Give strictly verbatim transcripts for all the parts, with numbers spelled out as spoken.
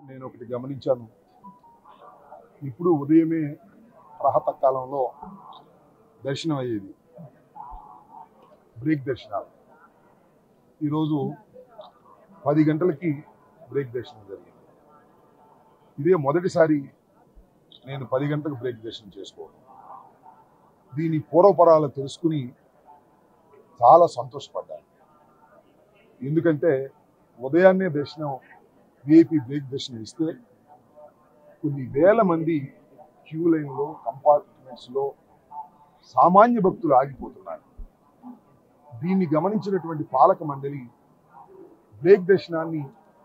నేను ఒకటి గమనించాను. ఇప్పుడు ఉదయమే ప్రహత కాలంలో దర్శనం అయ్యేది, బ్రేక్ దర్శనాలు. ఈరోజు పది గంటలకి బ్రేక్ దర్శనం జరిగింది. ఇదే మొదటిసారి నేను పది గంటలకు బ్రేక్ దర్శనం చేసుకోవడం. దీని పూర్వపరాలు తెలుసుకుని చాలా సంతోషపడ్డాను. ఎందుకంటే ఉదయాన్నే దర్శనం, విఐపి బ్రేక్ దర్శనం ఇస్తే కొన్ని వేల మంది క్యూ లైన్లో, కంపార్ట్మెంట్స్లో సామాన్య భక్తులు ఆగిపోతున్నారు. దీన్ని గమనించినటువంటి పాలక మండలి బ్రేక్ దర్శనాన్ని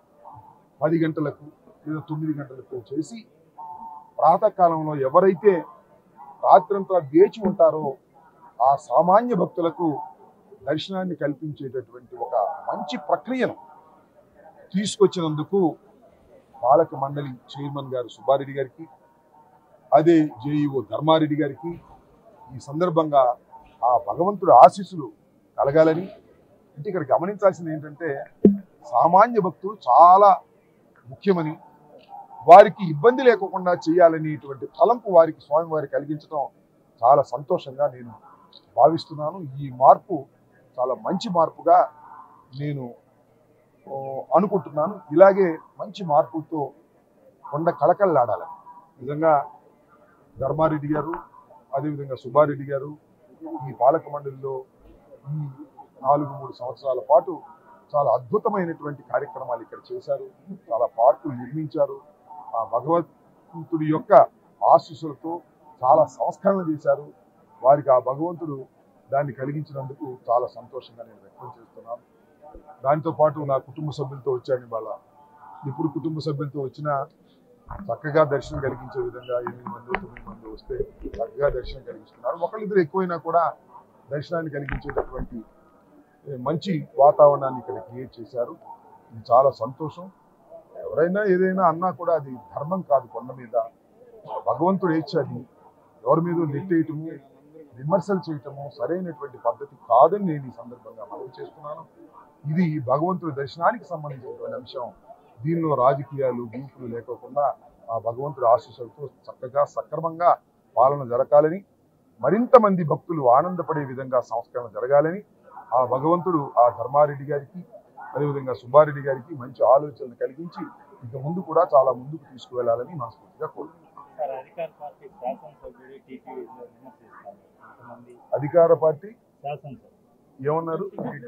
పది గంటలకు లేదా తొమ్మిది గంటలకు చేసి ప్రాతకాలంలో ఎవరైతే రాత్రంతా వేచి ఉంటారో ఆ సామాన్య భక్తులకు దర్శనాన్ని కల్పించేటటువంటి ఒక మంచి ప్రక్రియను తీసుకొచ్చినందుకు పాలక మండలి చైర్మన్ గారు సుబ్బారెడ్డి గారికి, అదే జేఈఓ ధర్మారెడ్డి గారికి ఈ సందర్భంగా ఆ భగవంతుడి ఆశీస్సులు కలగాలని. అంటే ఇక్కడ గమనించాల్సింది ఏంటంటే సామాన్య భక్తులు చాలా ముఖ్యమని, వారికి ఇబ్బంది లేకుండా చేయాలనేటువంటి తలంపు వారికి స్వామివారికి కలిగించడం చాలా సంతోషంగా నేను భావిస్తున్నాను. ఈ మార్పు చాలా మంచి మార్పుగా నేను అనుకుంటున్నాను. ఇలాగే మంచి మార్పులతో కొండ కళకళలాడాలని నిజంగా ధర్మారెడ్డి గారు, అదేవిధంగా సుబ్బారెడ్డి గారు ఈ పాలక మండలిలో ఈ నాలుగు మూడు సంవత్సరాల పాటు చాలా అద్భుతమైనటువంటి కార్యక్రమాలు ఇక్కడ చేశారు. చాలా పార్కులు నిర్మించారు. ఆ భగవంతుడి యొక్క ఆశీస్సులతో చాలా సంస్కరణ చేశారు. వారికి ఆ భగవంతుడు దాన్ని కలిగించినందుకు చాలా సంతోషంగా నేను వ్యక్తం చేస్తున్నాను. దాంతో పాటు నా కుటుంబ సభ్యులతో వచ్చాను ఇవాళ. ఇప్పుడు కుటుంబ సభ్యులతో వచ్చినా చక్కగా దర్శనం కలిగించే విధంగా ఎనిమిది మంది తొమ్మిది మంది వస్తే చక్కగా దర్శనం కలిగిస్తున్నారు. ఒకళ్ళిద్దరు ఎక్కువైనా కూడా దర్శనాన్ని కలిగించేటటువంటి మంచి వాతావరణాన్ని ఇక్కడ క్రియేట్ చేశారు. ఇది చాలా సంతోషం. ఎవరైనా ఏదైనా అన్నా కూడా అది ధర్మం కాదు. కొండ మీద భగవంతుడు ఏడ్చాది, ఎవరి మీద నెట్టేయటము, విమర్శలు చేయటము సరైనటువంటి పద్ధతి కాదని నేను ఈ సందర్భంగా మనవి చేస్తున్నాను. ఇది భగవంతుడి దర్శనానికి సంబంధించినటువంటి అంశం. దీనిలో రాజకీయాలు, గ్రూపులు లేకోకుండా ఆ భగవంతుడి ఆశీస్సులతో చక్కగా సక్రమంగా పాలన జరగాలని, మరింత మంది భక్తులు ఆనందపడే విధంగా సంస్కరణ జరగాలని ఆ భగవంతుడు ఆ ధర్మారెడ్డి గారికి, అదేవిధంగా సుబ్బారెడ్డి గారికి మంచి ఆలోచనలు కలిగించి ఇక ముందు కూడా చాలా ముందుకు తీసుకువెళ్లాలని మనస్ఫూర్తిగా కోరుకుంటున్నాను. అధికార పార్టీ ఏమన్నారు?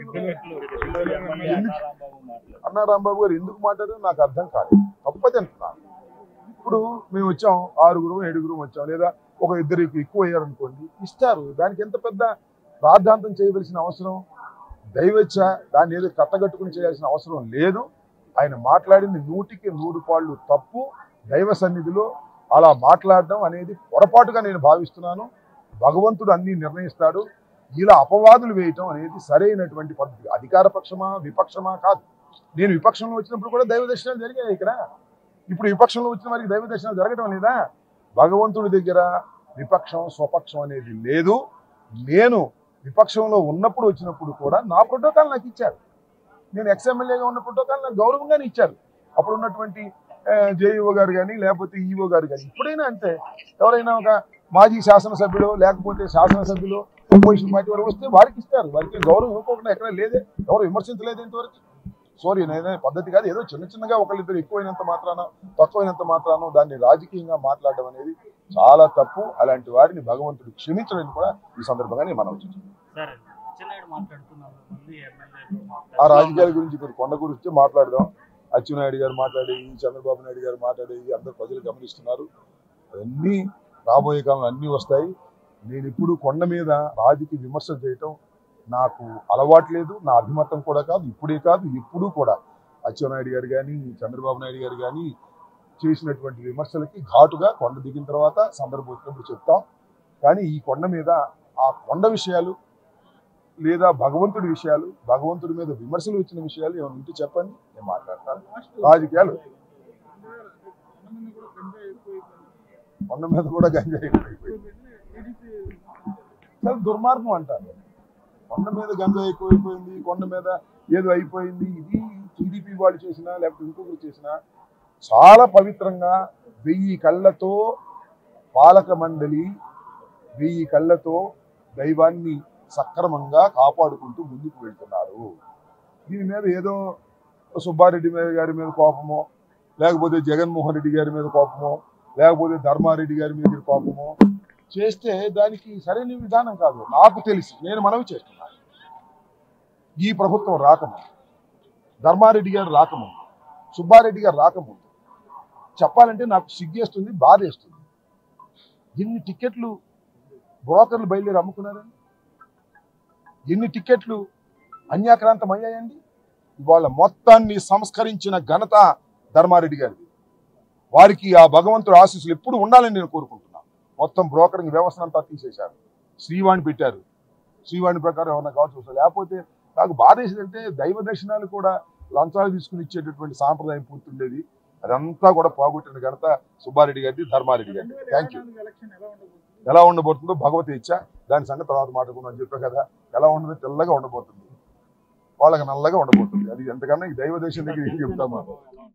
అన్నా రాంబాబు గారు ఎందుకు మాట్లాడారు నాకు అర్థం కాలేదు. తప్పది అంటున్నాను. ఇప్పుడు మేము వచ్చాం, ఆరుగురు ఏడుగురు వచ్చాం, లేదా ఒక ఇద్దరు ఎక్కువ అయ్యారనుకోండి, ఇస్తారు. దానికి ఎంత పెద్ద ప్రార్థాంతం చేయవలసిన అవసరం, దైవచ్చ దాన్ని ఏదో కట్టగట్టుకుని చేయాల్సిన అవసరం లేదు. ఆయన మాట్లాడింది నూటికి నూరు పాళ్ళు తప్పు. దైవ సన్నిధిలో అలా మాట్లాడడం అనేది పొరపాటుగా నేను భావిస్తున్నాను. భగవంతుడు అన్ని నిర్ణయిస్తాడు. ఇలా అపవాదులు వేయటం అనేది సరైనటువంటి పద్ధతి. అధికార పక్షమా విపక్షమా కాదు. నేను విపక్షంలో వచ్చినప్పుడు కూడా దైవ దర్శనాలు జరిగాయి ఇక్కడ. ఇప్పుడు విపక్షంలో వచ్చిన వారికి దైవ దర్శనాలు జరగటం లేదా? భగవంతుడి దగ్గర విపక్షం స్వపక్షం అనేది లేదు. నేను విపక్షంలో ఉన్నప్పుడు వచ్చినప్పుడు కూడా నా ప్రోటోకాల్ నాకు ఇచ్చారు. నేను ఎక్స్ఎమ్మెల్యేగా ఉన్న ప్రోటోకాల్ నాకు గౌరవంగానే ఇచ్చారు. అప్పుడు ఉన్నటువంటి జేఈఓ గారు కానీ లేకపోతే ఈఓ గారు కానీ. ఇప్పుడైనా అంతే. ఎవరైనా ఒక మాజీ శాసనసభ్యులు లేకపోతే శాసనసభ్యులు అపోజిషన్ పార్టీ వారు వస్తే వారికి ఇస్తారు. వారికి గౌరవం ఇవ్వకుండా ఎక్కడ లేదే, ఎవరు విమర్శించలేదు ఇంతవరకు. సారీ, నేనే పద్ధతి కాదు. ఏదో చిన్న చిన్నగా ఒకళ్ళిద్దరు ఎక్కువైనంత మాత్రాన తక్కువైనంత మాత్రాన దాన్ని రాజకీయంగా మాట్లాడడం అనేది చాలా తప్పు. అలాంటి వారిని భగవంతుడు క్షమించడానికి కూడా ఈ సందర్భంగా నేను మనం వచ్చింది. ఆ రాజకీయాల గురించి ఇప్పుడు కొండ గురించి మాట్లాడదాం. అచ్చెన్నాయుడు గారు మాట్లాడేవి, చంద్రబాబు నాయుడు గారు మాట్లాడేవి అందరు ప్రజలు గమనిస్తున్నారు. అవన్నీ రాబోయే కాలంలో అన్నీ వస్తాయి. నేను ఇప్పుడు కొండ మీద రాజకీయ విమర్శలు చేయటం నాకు అలవాటు లేదు. నా అభిమతం కూడా కాదు. ఇప్పుడే కాదు, ఎప్పుడూ కూడా అచ్చెన్నాయుడు గారు కానీ చంద్రబాబు నాయుడు గారు కానీ చేసినటువంటి విమర్శలకి ఘాటుగా కొండ దిగిన తర్వాత సందర్భం వచ్చినప్పుడు చెప్తాం. కానీ ఈ కొండ మీద ఆ కొండ విషయాలు లేదా భగవంతుడి విషయాలు, భగవంతుడి మీద విమర్శలు వచ్చిన విషయాలు ఏమైనా ఉంటే చెప్పండి, నేను మాట్లాడతాను. రాజకీయాలు కొండ మీద కూడా గంజాయి ఎక్కువైపోయింది. చాలా దుర్మార్గం అంటారు. కొండ మీద గంజాయి ఎక్కువైపోయింది, కొండ మీద ఏదో అయిపోయింది. ఇది టీడీపీ వాళ్ళు చేసినా లేకపోతే ఇంకొకరు చేసినా చాలా పవిత్రంగా వెయ్యి కళ్ళతో పాలక మండలి వెయ్యి కళ్ళతో దైవాన్ని సక్రమంగా కాపాడుకుంటూ ముందుకు వెళ్తున్నారు. దీని మీద ఏదో సుబ్బారెడ్డి మీద గారి మీద కోపమో, లేకపోతే జగన్మోహన్ రెడ్డి గారి మీద కోపమో, లేకపోతే ధర్మారెడ్డి గారి మీద కోపమో చేస్తే దానికి సరైన విధానం కాదు. నాకు తెలిసి నేను మనవి చేస్తున్నాను, ఈ ప్రభుత్వం రాకముందు, ధర్మారెడ్డి గారు రాకముందు, సుబ్బారెడ్డి గారు రాకముందు చెప్పాలంటే నాకు సిగ్గేస్తుంది, బాధేస్తుంది. ఎన్ని టికెట్లు బ్రోకర్లు బయలుదేరి అమ్ముకున్నారండి, ఎన్ని టికెట్లు అన్యాక్రాంతం అయ్యాయండి. ఇవాళ మొత్తాన్ని సంస్కరించిన ఘనత ధర్మారెడ్డి గారిది. వారికి ఆ భగవంతుడు ఆశీస్సులు ఎప్పుడు ఉండాలని నేను కోరుకుంటున్నాను. మొత్తం బ్రోకరింగ్ వ్యవస్థ అంతా తీసేశారు, శ్రీవాణి పెట్టారు. శ్రీవాణి ప్రకారం ఏమన్నా కావచ్చు చూస్తారు. లేకపోతే నాకు బాధ వేసిందంటే దైవ దర్శనాలు కూడా లంచాలు తీసుకుని ఇచ్చేటటువంటి సాంప్రదాయం పూర్తుండేది. అదంతా కూడా పోగొట్టిన ఘనత సుబ్బారెడ్డి గారిది, ధర్మారెడ్డి గారిది. Thank you. ఎలా ఉండబోతుందో భగవతి ఇచ్చా, దాని సంగతి తర్వాత మాట్లాడుకుందాం అని చెప్పా కదా. ఎలా ఉండదు, తెల్లగా ఉండబోతుంది, వాళ్ళకి నల్లగా ఉండబోతుంది. అది ఎంతకన్నా ఈ దైవ దేశం దగ్గర ఏం చెప్తామా.